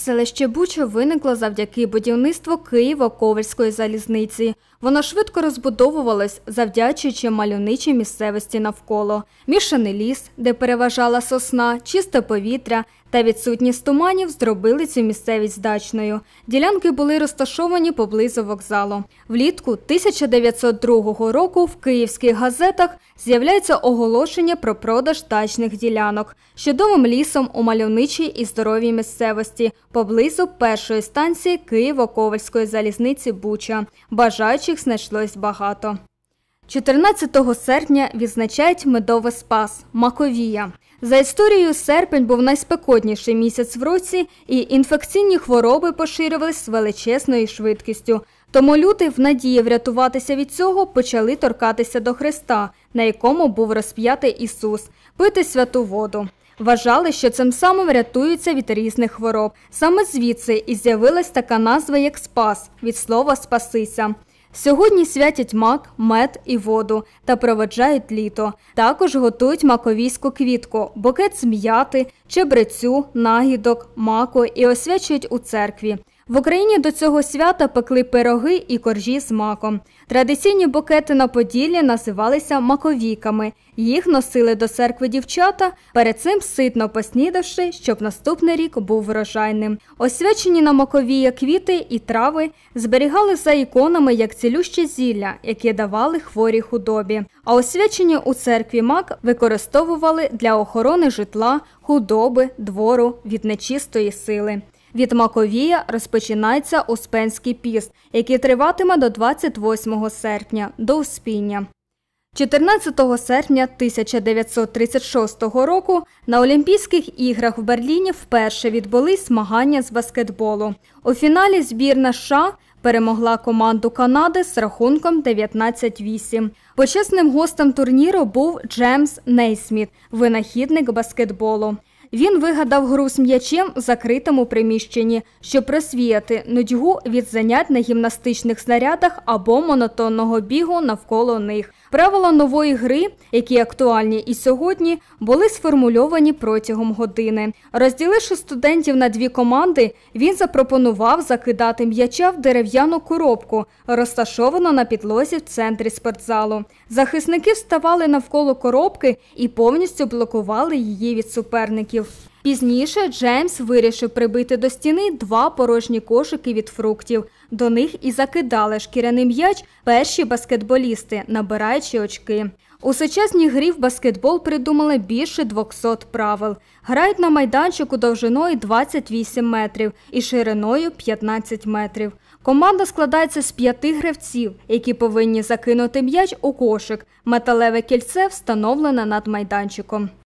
Селище Буча виникло завдяки будівництву Києво-Ковельської залізниці. Воно швидко розбудовувалось, завдячуючи мальовничій місцевості навколо. Мішаний ліс, де переважала сосна, чисте повітря та відсутність туманів зробили цю місцевість дачною. Ділянки були розташовані поблизу вокзалу. Влітку 1902 року в київських газетах з'являється оголошення про продаж дачних ділянок з чудовим лісом у мальовничій і здоровій місцевості поблизу першої станції Києво-Ковельської залізниці Буча. Бажаючих знайшлось багато. 14 серпня відзначають медовий спас – Маковія. За історією, серпень був найспекотніший місяць в році, і інфекційні хвороби поширювались з величезною швидкістю. Тому люди, в надії врятуватися від цього, почали торкатися до хреста, на якому був розп'ятий Ісус, пити святу воду. Вважали, що цим самим рятуються від різних хвороб. Саме звідси і з'явилась така назва, як спас, від слова «спасися». Сьогодні святять мак, мед і воду та проведжають літо. Також готують маковійську квітку, букет з м'яти, чебрецю, нагідок, маку і освячують у церкві. В Україні до цього свята пекли пироги і коржі з маком. Традиційні букети на Поділлі називалися маковійками. Їх носили до церкви дівчата, перед цим ситно поснідавши, щоб наступний рік був врожайним. Освячені на маковія квіти і трави зберігали за іконами як цілюще зілля, яке давали хворій худобі. А освячені у церкві мак використовували для охорони житла, худоби, двору від нечистої сили. Від Маковія розпочинається Успенський піст, який триватиме до 28 серпня, до Успіння. 14 серпня 1936 року на Олімпійських іграх в Берліні вперше відбулись змагання з баскетболу. У фіналі збірна США перемогла команду Канади з рахунком 19-8. Почесним гостем турніру був Джеймс Нейсміт, винахідник баскетболу. Він вигадав гру з м'ячем в закритому приміщенні, щоб розвіяти нудьгу від занять на гімнастичних снарядах або монотонного бігу навколо них. Правила нової гри, які актуальні і сьогодні, були сформульовані протягом години. Розділивши студентів на дві команди, він запропонував закидати м'яча в дерев'яну коробку, розташовану на підлозі в центрі спортзалу. Захисники вставали навколо коробки і повністю блокували її від суперників. Пізніше Джеймс вирішив прибити до стіни два порожні кошики від фруктів. До них і закидали шкіряний м'яч перші баскетболісти, набираючи очки. У сучасній грі в баскетбол придумали більше 200 правил. Грають на майданчику довжиною 28 метрів і шириною 15 метрів. Команда складається з 5 гравців, які повинні закинути м'яч у кошик. Металеве кільце встановлене над майданчиком.